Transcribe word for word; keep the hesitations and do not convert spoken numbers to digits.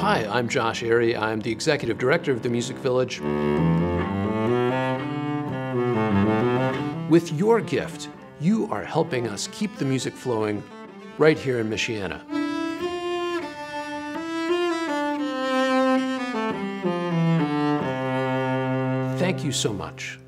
Hi, I'm Josh Aerie. I'm the Executive Director of the Music Village. With your gift, you are helping us keep the music flowing right here in Michiana. Thank you so much.